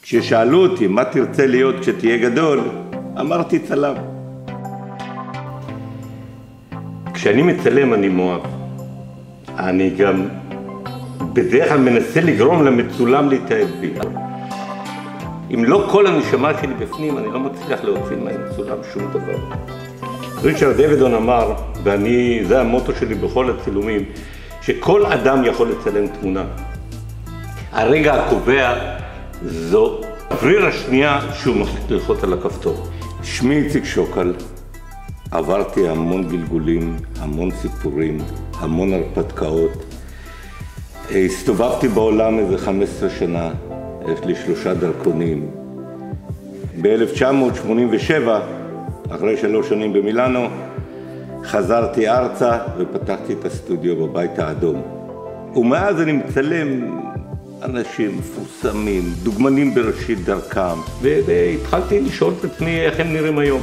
כששאלו אותי מה תרצה להיות כשתהיה גדול, אמרתי צלם. כשאני מצלם אני מואב. אני גם בדרך כלל מנסה לגרום למצולם להתאהב בי. אם לא כל הנשמה שלי בפנים, אני לא מצליח להוציא מהמצולם שום דבר. ריצ'רד אבדון אמר, זה המוטו שלי בכל הצילומים, שכל אדם יכול לצלם תמונה. הרגע הקובע זו הבריר השנייה שהוא מחליט ללחוץ על הכפתור. שמי איציק שוקל, עברתי המון גלגולים, המון סיפורים, המון הרפתקאות. הסתובבתי בעולם איזה 15 שנה, יש לי 3 דרכונים. ב-1987, אחרי 3 שנים במילאנו, חזרתי ארצה ופתחתי את הסטודיו בבית האדום. ומאז אני מצלם אנשים מפורסמים, דוגמנים בראשית דרכם, והתחלתי לשאול את עצמי איך הם נראים היום.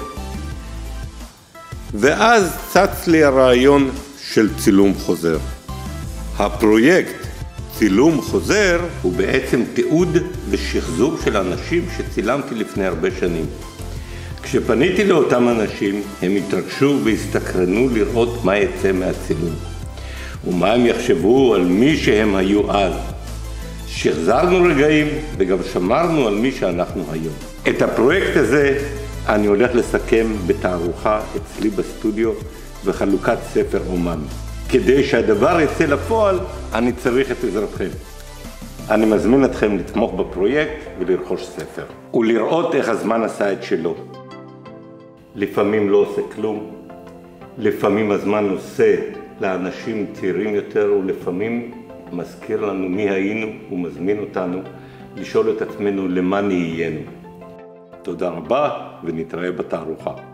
ואז צץ לי הרעיון של צילום חוזר. הפרויקט צילום חוזר הוא בעצם תיעוד ושחזור של אנשים שצילמתי לפני הרבה שנים. כשפניתי לאותם אנשים, הם התרגשו והסתקרנו לראות מה יצא מהצילום, ומה הם יחשבו על מי שהם היו אז. שחזרנו רגעים וגם שמרנו על מי שאנחנו היום. את הפרויקט הזה אני הולך לסכם בתערוכה אצלי בסטודיו וחלוקת ספר אומן. כדי שהדבר יצא לפועל, אני צריך את עזרתכם. אני מזמין אתכם לתמוך בפרויקט ולרכוש ספר, ולראות איך הזמן עשה את שלו. לפעמים לא עושה כלום, לפעמים הזמן עושה לאנשים צעירים יותר, ולפעמים מזכיר לנו מי היינו ומזמין אותנו לשאול את עצמנו למה נהיינו. תודה רבה ונתראה בתערוכה.